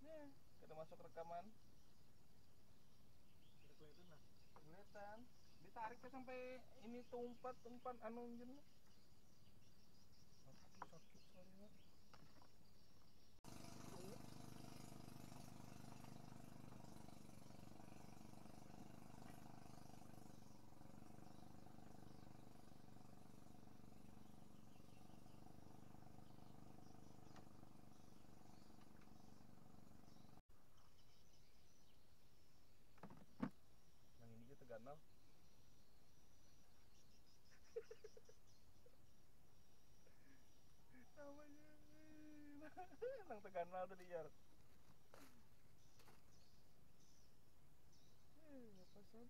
Ya, kita masuk rekaman. Udah kelihatan lah. Kelihatan. Ditarik ke sampai ini tumpat anu jenuh. Aduh, sakit soalnya. Yang ini juga teganal. Namanya nang teganal tadi jar. Apa sih?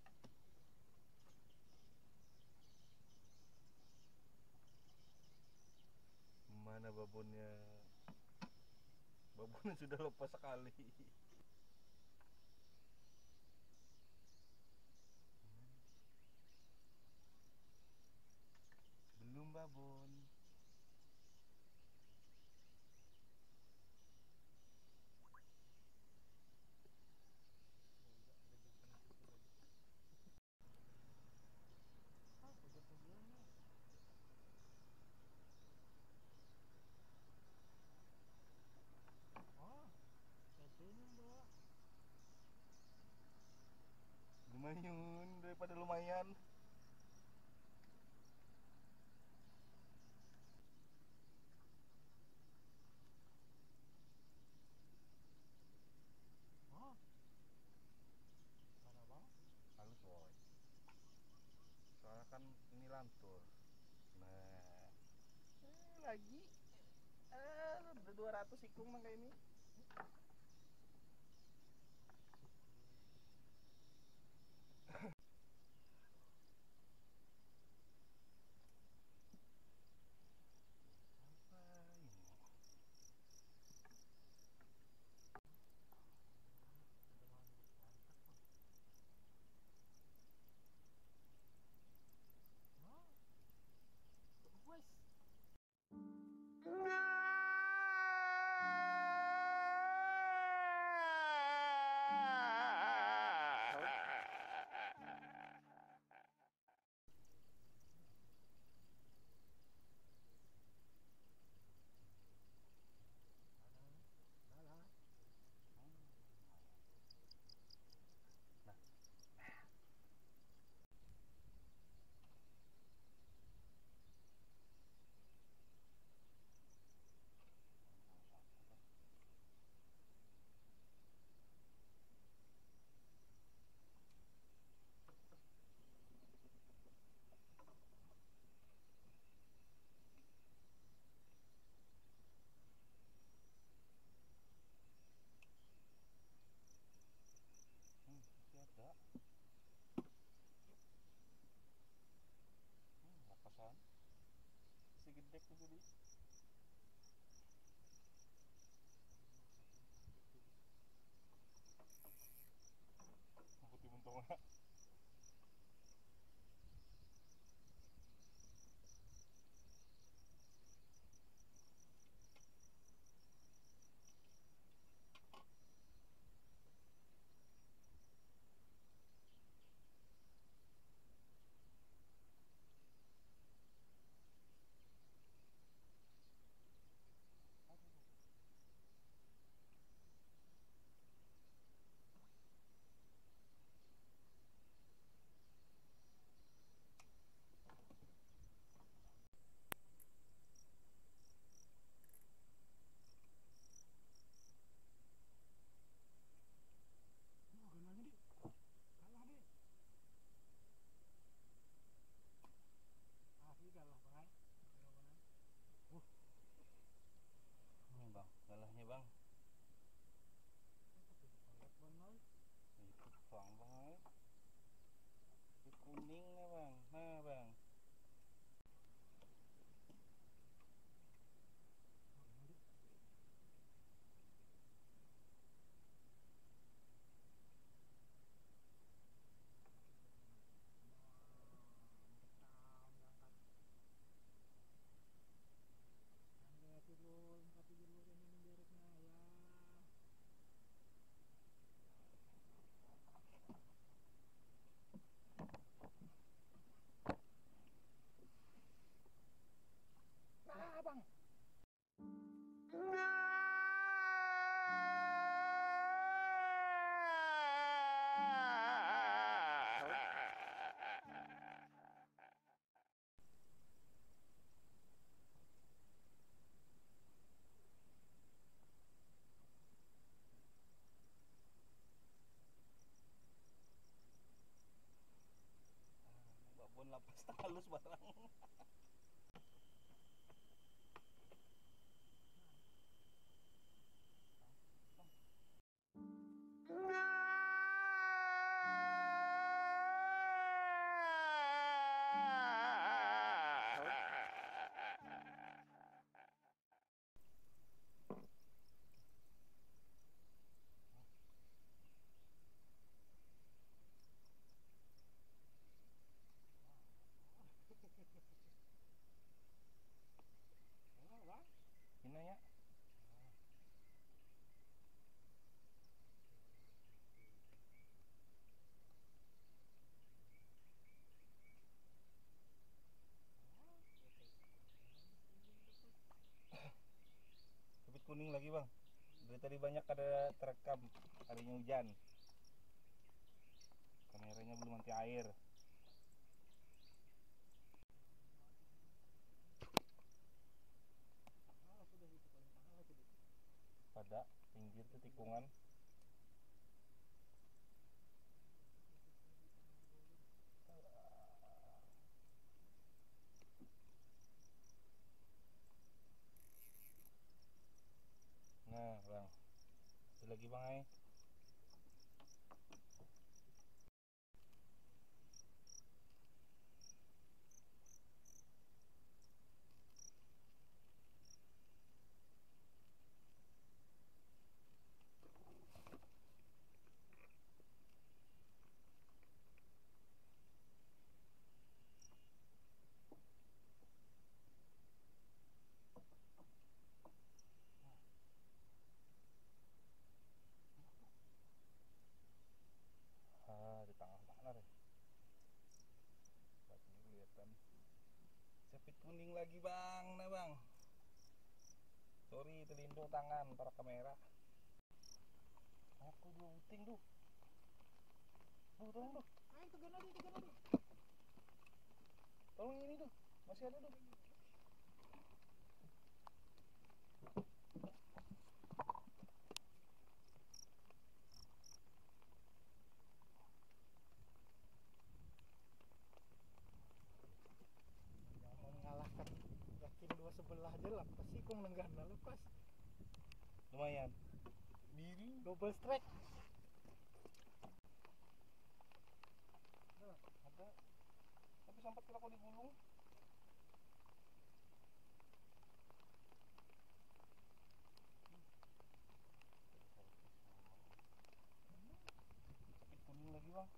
Mana babonnya? Babonnya sudah lepas sekali. Belum babon. Enggak ada jangkauan situ tadi. Ah, pojok mobilnya. Oh, ente-nya yang bawa. Lumayan daripada lumayan. Oh, mana banget? Halus woy. Soalnya kan ini lantur. Nah, lagi 200 ikung mangga ini. Apa ini? Ada mangrove mantap bang. Oh, wes. lagi bang. Dari tadi banyak ada terekam harinya hujan. Kameranya belum anti air. Ah, sudah itu paling tengah tadi. Pada pinggir tuh tikungan. Nah bang, satu lagi bang ay. Di tengah mana deh? Batunya kelihatan. Sepit kuning lagi bang, nah bang. Sorry terlindung tangan para kamera. Aku dua uting tuh. Tolong tuh. Ayo tegan lagi, tegan lagi. Tolong ini tuh. Masih ada tuh. Nggak mau mengalahkan, yakin dua sebelah aja lah. Pasti kau menenggana lepas. Lumayan. Biru. Double strike. Ada. Tapi sempat kira kau digulung. Sepit kuning lagi bang.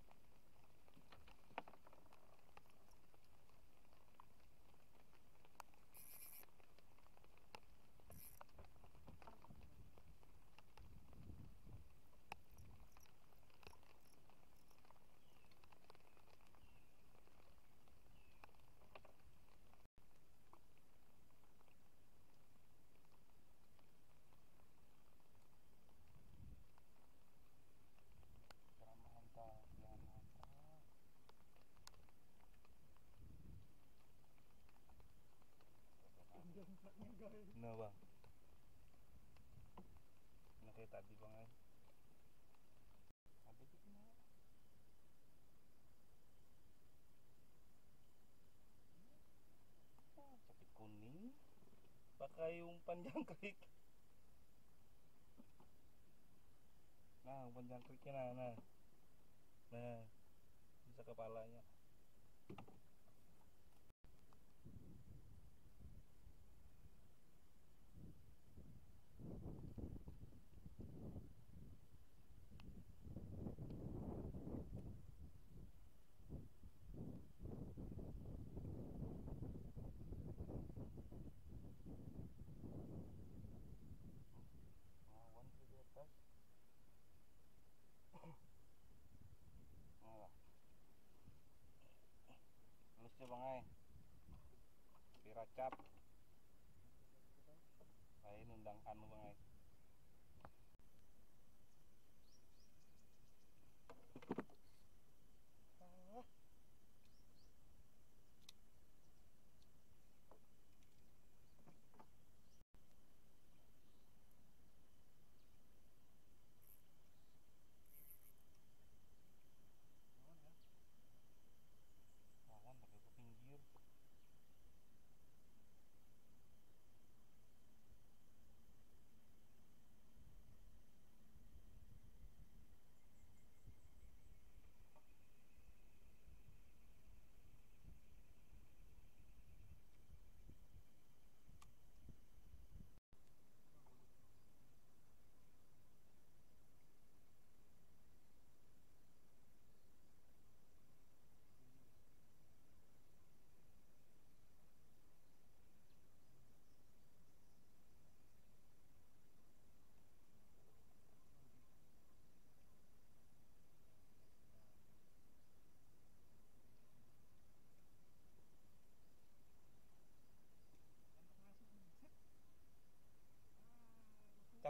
Jangan hantar, jangan hantar. Tinggal empatnya guys. Nah bang. Nah kayak tadi bang ay. Ada juga nah. Sepit kuning. Pakai umpan jangkrik. Nah umpan jangkriknya nah. Nah bisa kepalanya. Awan tuh di atas. Nah, halusnya bang ay. Piracap. Lain undang anu bang ay. Awan pakai ke pinggir.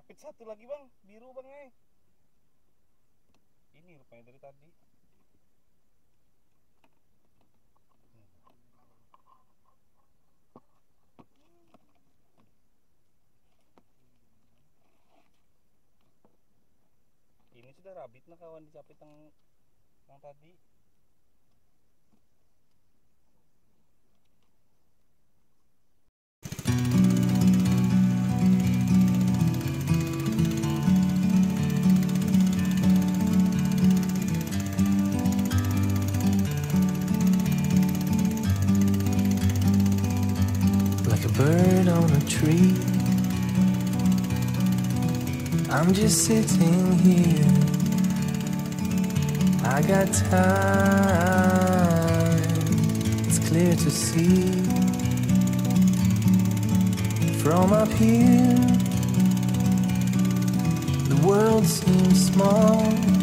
Rapid satu lagi bang, biru bang Ini rupanya dari tadi. Ini sudah rabit nah kawan dicapit yang tadi. Like a bird on a tree, I'm just sitting here. I got time, it's clear to see. From up here, the world seems small.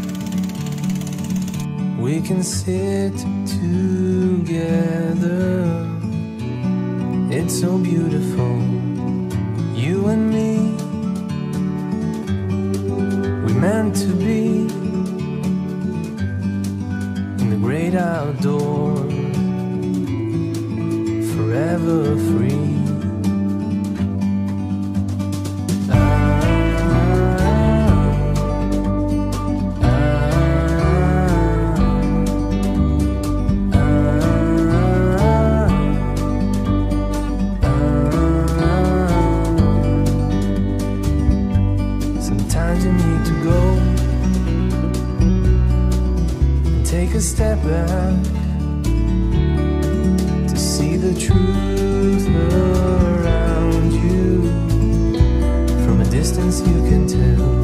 We can sit together, it's so beautiful, you and me. We meant to be in the great outdoors, forever free. Sometimes you need to go and take a step back to see the truth around you. From a distance you can tell